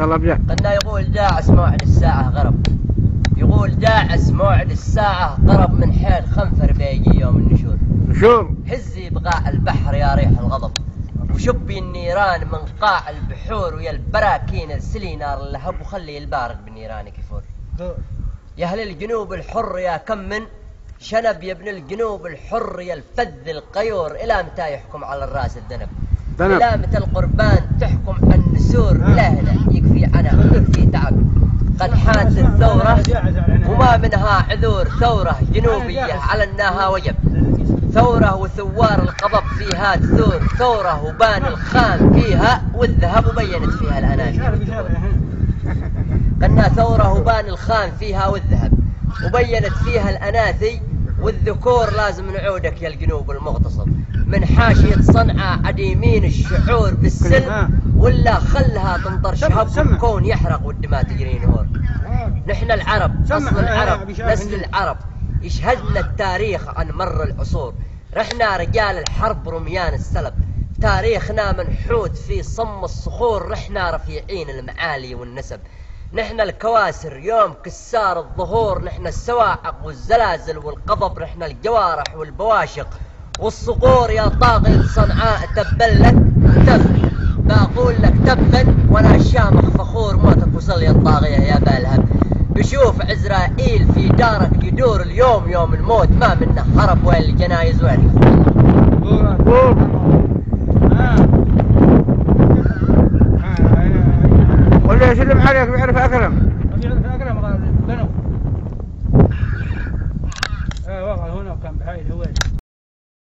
الله بجاه. قلنا يقول داعس موعد الساعة غرب، يقول داعس موعد الساعة قرب، من حيل خنفر بيجي يوم النشور. نشور هزي بقاع البحر يا ريح الغضب، وشبي النيران من قاع البحور، ويا البراكين ارسلي نار اللهب، وخلي البارد بالنيران كفور. يا أهل الجنوب الحر يا كم من شنب، يا ابن الجنوب الحر يا الفذ القيور، إلى متى يحكم على الراس الذنب؟ إلى متى القربان تحكم عن النسور؟ لا لا يكفي عنها يكفي تعب، قد حانت الثورة وما منها عذور، ثورة جنوبية على أنها وجب، ثورة وثوار القضب فيها تثور، ثورة وبان الخام فيها والذهب وبينت فيها الأناشيد. قلنا ثورة وبان الخام فيها والذهب وبينت فيها الأناثي والذكور، لازم نعودك يا الجنوب المغتصب، من حاشية صنعاء عديمين الشعور بالسلم، ولا خلها تمطر شهب والكون يحرق والدماء تجري نهور. نحن العرب أصل العرب نسل العرب، يشهدنا التاريخ عن مر العصور، رحنا رجال الحرب رميان السلب، تاريخنا منحوت في صم الصخور، رحنا رفيعين المعالي والنسب، نحن الكواسر يوم كسار الظهور، نحن السواعق والزلازل والقضب، نحن الجوارح والبواشق والصقور، يا طاغية صنعاء تبا لك تب، بقول لك تبا وانا شامخ فخور، موتك وصل يا الطاغية يا بالهب، بشوف عزرائيل في دارك يدور اليوم، يوم الموت ما منه هرب، وين الجنايز وين